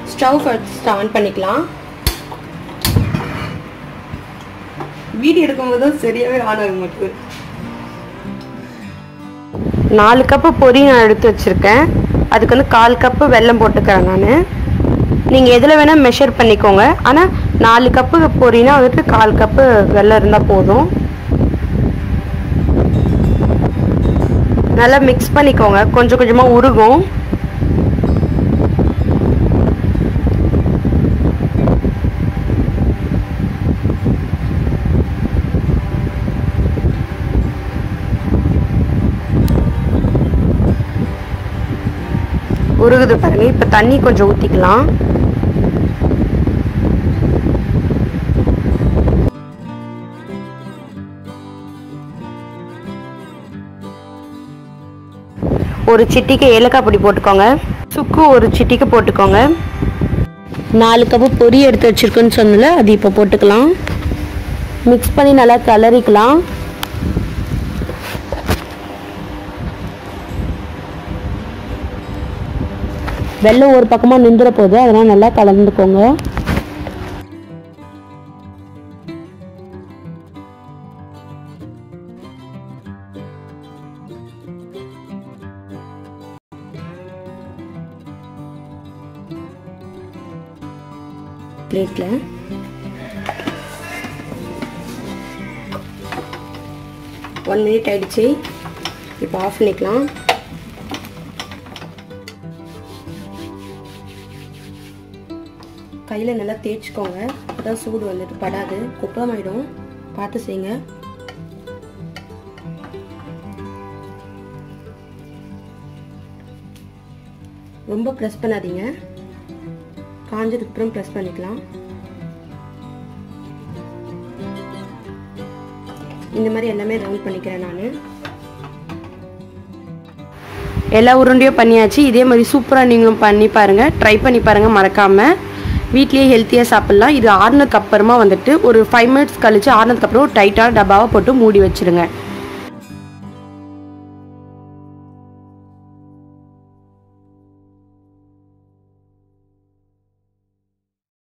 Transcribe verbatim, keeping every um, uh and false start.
Stove first on பண்ணிக்கலாம். Video எடுக்கும்போது தான் சரியாகவே ஆன் ஆக மாட்டேங்குது. நாலு கப்பு பொரி நான் எடுத்து வச்சுருக்கேன். அதுக்கு வந்து கால் கப்பு வெல்லம் போட்டுக்கிறேன் நான். நீங்கள் எதில் வேணால் மெஷர் பண்ணிக்கோங்க. ஆனால் நாலு கப்பு பொரினா வந்துட்டு கால் கப்பு வெல்லம் இருந்தால் போதும். நல்லா மிக்ஸ் பண்ணிக்கோங்க. கொஞ்சம் கொஞ்சமாக உருகும். உருகுது பாருங்க. இப்போ தண்ணி கொஞ்சம் ஊற்றிக்கலாம். ஒரு சிட்டிக்கு ஏலக்காய் பொடி போட்டுக்கோங்க. சுக்கு ஒரு சிட்டிக்கு போட்டுக்கோங்க. நாலு கப்பு பொரி எடுத்து வச்சிருக்குன்னு சொன்னல, அது இப்போ போட்டுக்கலாம். மிக்ஸ் பண்ணி நல்லா கிளறிக்கலாம். வெல்லம் ஒரு பக்கமாக நின்றுற போது அதெல்லாம் நல்லா கலந்துக்கோங்க. பிளேட்டில் ஒன் மினிட் ஆயிடுச்சு. இப்போ ஆஃப் பண்ணிக்கலாம். கையில் நல்லா தேய்ச்சிக்கோங்க. அப்போதான் சூடு வந்துட்டு படாது, குப்பமாயிடும். பார்த்து செய்யுங்க. ரொம்ப ப்ரெஸ் பண்ணாதீங்க. காஞ்சதுக்கு அப்புறம் ப்ரெஸ் பண்ணிக்கலாம். இந்த மாதிரி எல்லாமே ரவுண்ட் பண்ணிக்கிறேன் நான். எல்லா உருண்டையும் பண்ணியாச்சு. இதே மாதிரி சூப்பராக நீங்களும் பண்ணி பாருங்கள். ட்ரை பண்ணி பாருங்கள் மறக்காமல். வீட்லேயே ஹெல்த்தியாக சாப்பிட்லாம். இது ஆறுனதுக்கு அப்புறமா வந்துட்டு ஒரு ஃபைவ் மினிட்ஸ் கழிச்சு ஆறுனதுக்கு அப்புறம் ஒரு டைட்டான டப்பாவை போட்டு மூடி வச்சுருங்க.